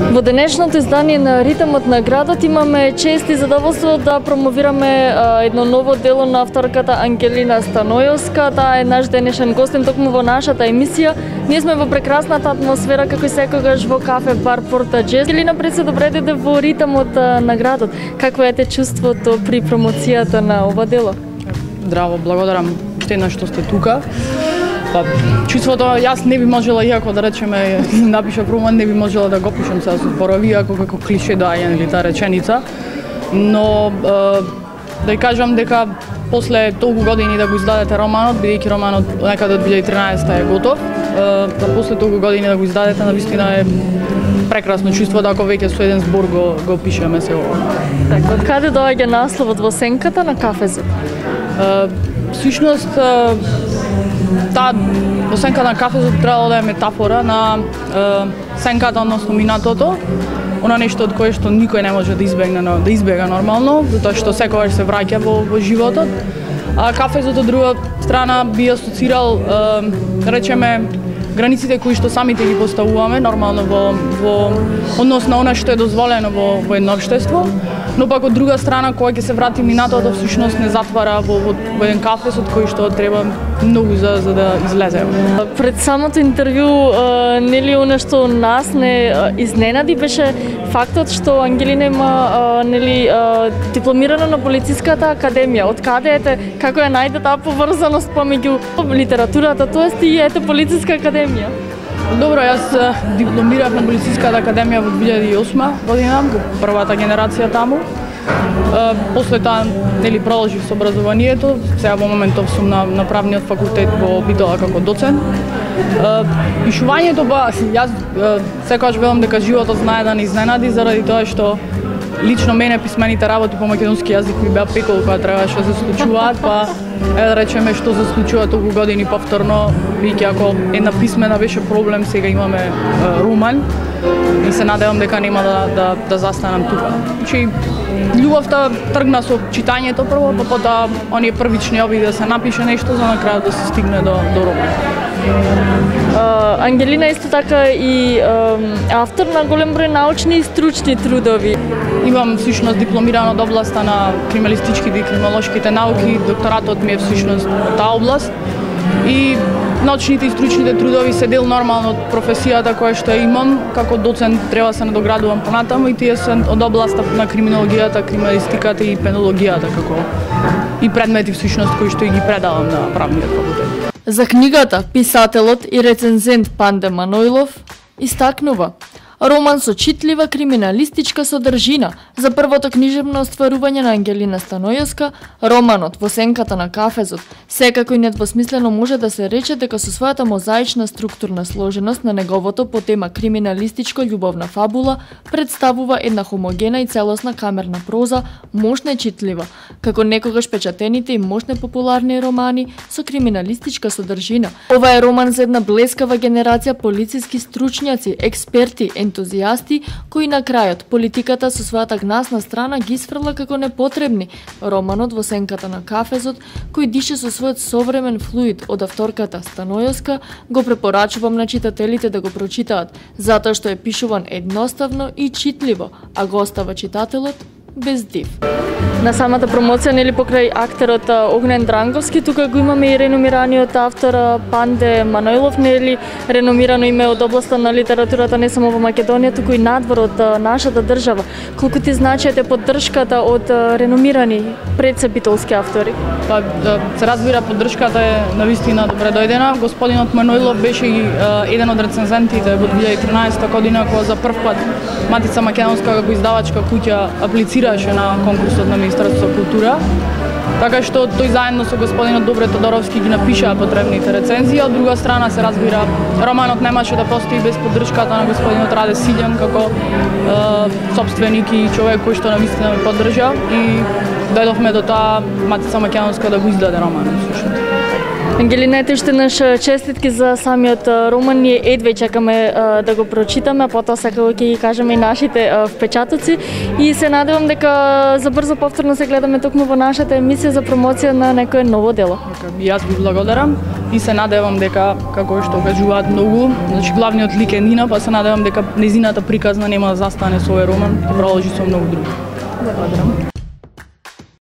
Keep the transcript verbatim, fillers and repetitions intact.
Во денешното издание на Ритмот на градот имаме чест и задоволство да промовираме а, едно ново дело на авторката Ангелина Станојовска. Таа е наш денешен гостин токму во нашата емисија. Ние сме во прекрасната атмосфера како и секогаш во кафе бар Порта Джез. Ангелина, пред се добре дојде во Ритмот на градот. Какво е те чувството при промоцијата на ова дело? Здраво, благодарам уште еднаш што сте тука. Па, чувството, јас не би можела, иако да речеме, напишав роман, не би можела да го пишам сега со зборови, иако како клише доаѓа нели таа реченица. Но е, да ја кажам дека после толку години да го издадете романот, бидејќи романот некаде од две илјади и тринаесета е готов, е, да после толку години да го издадете, навистина е прекрасно чувство да ако веќе со еден збор го го пишеме се ова. Така, од каде доаѓа насловот Во сенката на кафезот? Всушност таа Во сенката на кафезот требало да е метафора на е, сенката, односно минатото, она нешто од кое што никој не може да избегне, да избега нормално, затоа што секогаш се враќа во, во животот. А кафезот од друга страна би асоцирал, е, да речеме, границите кои што самите ги поставуваме нормално во, во однос на она што е дозволено во, во едно општество, но пак од друга страна кога ќе се врати минатото всушност не затвара во, во, во еден кафес од кој што треба многу за, за да излезе. Пред самото интервју, а, нели она што нас не а, изненади беше фактот што Ангелина има а, нели а, дипломирана на полициската академија. Од каде ете, како ја најде таа поврзаност помеѓу литературата, тоест и ете полициска академија? Добро, јас дипломирав на полициската академија во две илјади и осма година, во првата генерација таму. Uh, после тоа нели продолжив со образованието, сега во моментов сум на, на правниот факултет во Битола како доцент. Uh, пишувањето ба, јас uh, секогаш велам дека животот знае да не изненади заради тоа што лично мене писмените работи по македонски јазик ми беа пекол кога требаше да се случуваат, па е да речеме што се случува толку години повторно, веќе ако една писмена беше проблем, сега имаме uh, роман и се надевам дека нема да, да, да застанам тука. Значи, љубовта тргна со читањето прво, па потоа оние првични обиди да се напише нешто за на крајот да се стигне до, до роман. Uh, Ангелина исто така и uh, автор на голем број научни и стручни трудови. Имам всушност дипломирано од областа на криминалистичките и криминолошките науки, докторатот ми е всушност од таа област и научните и стручните трудови се дел нормално од професијата која што имам, како доцент треба се надоградувам понатаму и тие се од областа на криминологијата, криминалистиката и пенологијата како и предмети всушност кои што и ги предавам на правниот факултет. За книгата писателот и рецензент Панде Манојлов истакнува: роман со читлива криминалистичка содржина за првото книжевно остварување на Ангелина Станојовска, романот Во сенката на кафезот секако и недвосмислено може да се рече дека со својата мозаична структурна сложеност на неговото по тема криминалистичко љубовна фабула представува една хомогена и целосна камерна проза, мощна и читлива, како некогаш печатените и мощни популарни романи со криминалистичка содржина. Ова е роман за една блескава генерација полициски стручњаци, експерти, ентузијасти, кои на крајот политиката со својата гнасна страна ги сфрла како непотребни. Романот Во сенката на кафезот, кој дише со својот современ флуид од авторката Станојовска, го препорачувам на читателите да го прочитаат, затоа што е пишуван едноставно и читливо, а го остава читателот без див. На самата промоција, нели покрај актерот Огнен Дранговски, тука го имаме и реномираниот автор Панде Манојлов, нели реномирано име од областа на литературата не само во Македонија, туку и надвор од нашата држава. Колку ти значите поддршката од реномирани предсебитолски автори? Па, да, се разбира, поддршката е навистина добре дојдена. Господинот Манојлов беше и еден од рецензентите во две илјади и тринаесета година, кога за прв пат Матица Македонска како издавачка куќа аплицираше на конкурсот на Министерството за култура. Така што тој заедно со господинот Добре Тодоровски ги напишаа потребните рецензии, од друга страна се разбира, романот немаше да постои без поддршката на господинот Раде Силјан како е, собственик и човек кој што навистина ме поддржа и дојдовме до тоа Матица Македонска да го издаде романот. Ангелина, ете уште наш честитки за самиот роман. Ние едве чекаме а, да го прочитаме, потоа секако ќе ги кажеме и нашите а, впечатоци и се надевам дека за брзо повторно се гледаме токму во нашата емисија за промоција на некое ново дело. И јас ви благодарам и се надевам дека, како што кажуваат многу, значи главниот лик е Нина, па се надевам дека незината приказна нема да застане со овој роман, ќе продолжи со многу други. Благодарам.